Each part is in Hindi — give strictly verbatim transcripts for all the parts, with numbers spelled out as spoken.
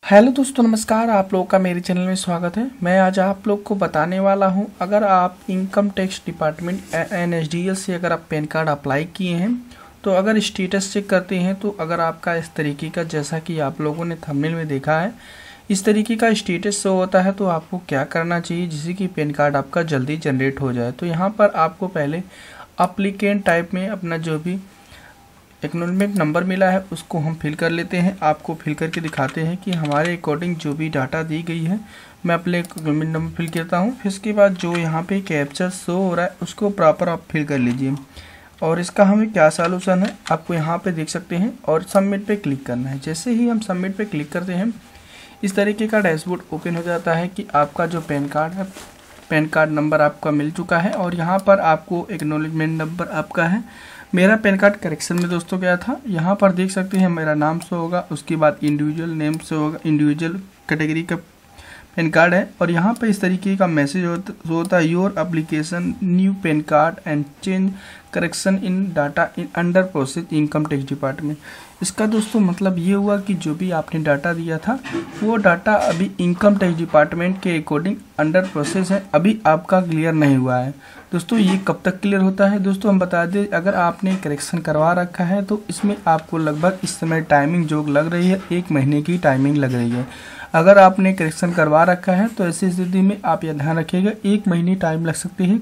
हेलो दोस्तों, नमस्कार। आप लोगों का मेरे चैनल में स्वागत है। मैं आज आप लोग को बताने वाला हूं, अगर आप income tax department N S D L से अगर आप पैन कार्ड अप्लाई किए हैं तो अगर स्टेटस चेक करते हैं तो अगर आपका इस तरीके का, जैसा कि आप लोगों ने थंबनेल में देखा है, इस तरीके का स्टेटस शो होता है तो आपको क्या करना चाहिए जिससे कि पैन कार्ड आपका जल्दी जनरेट हो जाए। तो यहाँ पर आपको पहले अप्लीकेंट टाइप में अपना जो भी एक्नॉलेजमेंट नंबर मिला है उसको हम फिल कर लेते हैं। आपको फिल करके दिखाते हैं कि हमारे अकॉर्डिंग जो भी डाटा दी गई है, मैं अपने एक्नॉलेजमेंट नंबर फिल करता हूं। फिर इसके बाद जो यहाँ पे कैप्चर शो हो रहा है उसको प्रॉपर आप फिल कर लीजिए और इसका हमें क्या सॉल्यूशन है आपको यहाँ पे देख सकते हैं और सबमिट पे क्लिक करना है। जैसे ही हम सबमिट पे क्लिक करते हैं इस तरीके का डैशबोर्ड ओपन हो जाता है कि आपका जो पैन कार्ड है, पैन कार्ड नंबर आपका मिल चुका है और यहाँ पर आपको एक्नॉलेजमेंट नंबर आपका है। मेरा पैन कार्ड करेक्शन में दोस्तों गया था, यहाँ पर देख सकते हैं मेरा नाम शो होगा, उसके बाद इंडिविजुअल नेम शो होगा, इंडिविजुअल कैटेगरी का पैन कार्ड है और यहाँ पर इस तरीके का मैसेज होता है, your application new PAN card and change correction in data in under process income tax department. इसका दोस्तों मतलब ये हुआ कि जो भी आपने डाटा दिया था वो डाटा अभी इनकम टैक्स डिपार्टमेंट के अकॉर्डिंग अंडर प्रोसेस है, अभी आपका क्लियर नहीं हुआ है। दोस्तों ये कब तक क्लियर होता है दोस्तों हम बता दें, अगर आपने करेक्शन करवा रखा है तो इसमें आपको लगभग इस समय टाइमिंग जो लग रही है एक महीने की टाइमिंग लग रही है। अगर आपने करेक्शन करवा रखा है तो ऐसी स्थिति में आप यह ध्यान रखिएगा एक महीने टाइम लग सकती है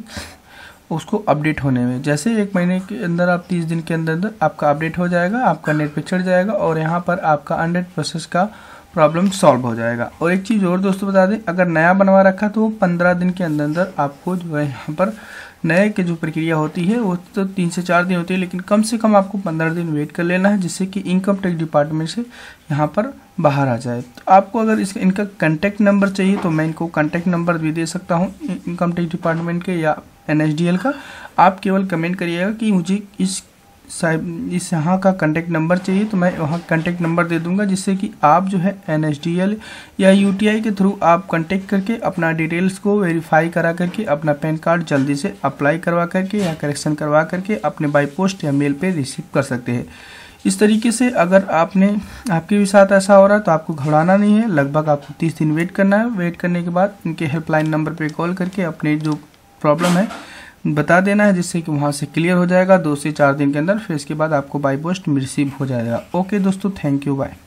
उसको अपडेट होने में। जैसे एक महीने के अंदर आप तीस दिन के अंदर अंदर आपका अपडेट हो जाएगा, आपका नेट पे चढ़ जाएगा और यहाँ पर आपका अंडर प्रोसेस का प्रॉब्लम सॉल्व हो जाएगा। और एक चीज़ और दोस्तों बता दें, अगर नया बनवा रखा तो वो पंद्रह दिन के अंदर अंदर आपको जो है यहाँ पर नए की जो प्रक्रिया होती है वो तो तीन से चार दिन होती है, लेकिन कम से कम आपको पंद्रह दिन वेट कर लेना है जिससे कि इनकम टैक्स डिपार्टमेंट से यहाँ पर बाहर आ जाए। तो आपको अगर इसका इनका कॉन्टैक्ट नंबर चाहिए तो मैं इनको कॉन्टैक्ट नंबर भी दे सकता हूँ इनकम टैक्स डिपार्टमेंट के या एन एस डी एल का। आप केवल कमेंट करिएगा कि मुझे इस साहिब इस यहाँ का कॉन्टैक्ट नंबर चाहिए तो मैं वहाँ कॉन्टैक्ट नंबर दे दूंगा जिससे कि आप जो है एन एस डी एल या यू टी आई के थ्रू आप कॉन्टैक्ट करके अपना डिटेल्स को वेरीफाई करा करके अपना पैन कार्ड जल्दी से अप्लाई करवा करके या करेक्शन करवा करके अपने बाई पोस्ट या मेल पे रिसीव कर सकते हैं। इस तरीके से अगर आपने आपके भी साथ ऐसा हो रहा है तो आपको घबराना नहीं है, लगभग आपको तीस दिन वेट करना है। वेट करने के बाद इनके हेल्पलाइन नंबर पर कॉल करके अपने जो प्रॉब्लम है बता देना है जिससे कि वहाँ से क्लियर हो जाएगा दो से चार दिन के अंदर। फिर इसके बाद आपको बाई पोस्ट रिसीव हो जाएगा। ओके दोस्तों, थैंक यू, बाय।